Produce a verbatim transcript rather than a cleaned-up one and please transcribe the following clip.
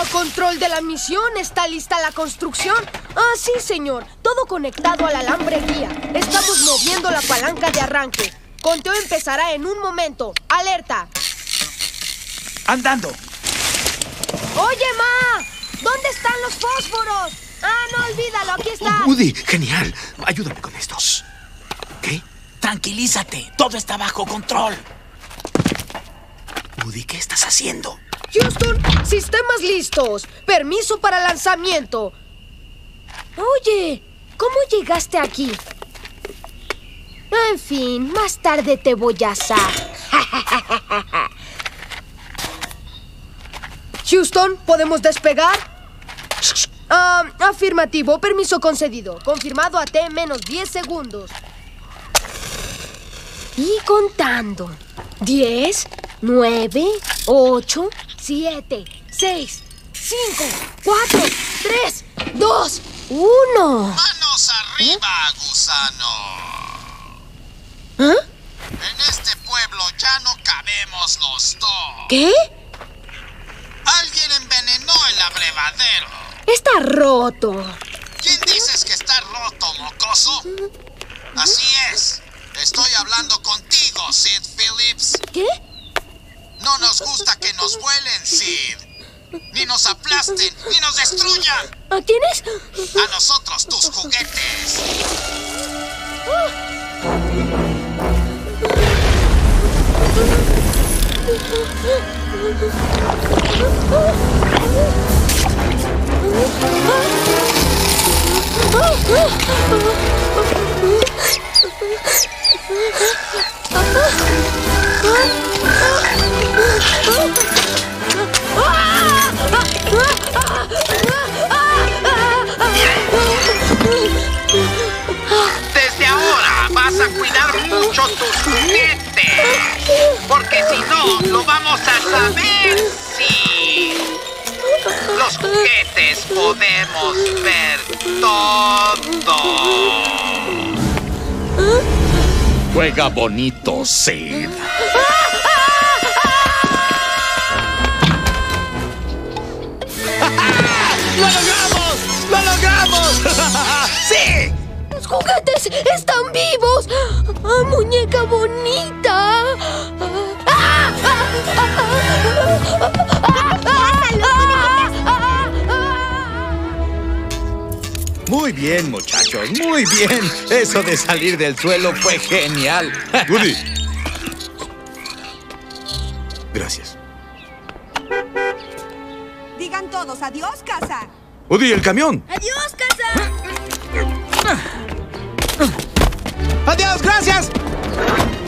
Control de la misión. ¿Está lista la construcción? Ah, sí, señor. Todo conectado al alambre guía. Estamos moviendo la palanca de arranque. Conteo empezará en un momento. ¡Alerta! ¡Andando! ¡Oye, Ma! ¿Dónde están los fósforos? Ah, no, olvídalo. Aquí está. Woody, genial. Ayúdame con estos. ¿Qué? Tranquilízate. Todo está bajo control. Woody, ¿qué estás haciendo? Houston, sistemas listos. Permiso para lanzamiento. Oye, ¿cómo llegaste aquí? En fin, más tarde te voy a asar. Houston, ¿podemos despegar? Ah, afirmativo, permiso concedido. Confirmado a T menos diez segundos. Y contando. diez, nueve, ocho, siete, seis, cinco, cuatro, tres, dos, uno. ¡Manos arriba, ¿Eh? gusano! ¿Ah? En este pueblo ya no cabemos los dos. ¿Qué? Alguien envenenó el abrevadero. Está roto. ¿Quién dices que está roto, mocoso? Así es. Estoy hablando contigo, Sid Phillips. ¿Qué? No nos gusta que nos vuelen, Sid. Ni nos aplasten, ni nos destruyan. ¿A quiénes? A nosotros, tus juguetes. Desde ahora vas a cuidar mucho tus juguetes, porque si no, lo vamos a saber, sí. Los juguetes podemos ver todo. Juega bonito, Sid. ¡Lo logramos! ¡Lo logramos! ¡Sí! ¡Los juguetes están vivos! ¡Ah, muñeca bonita! Muy bien, muchachos, muy bien. Eso de salir del suelo fue genial. Woody. Gracias. Digan todos adiós, casa. Woody, el camión. Adiós, casa. ¡Adiós, gracias!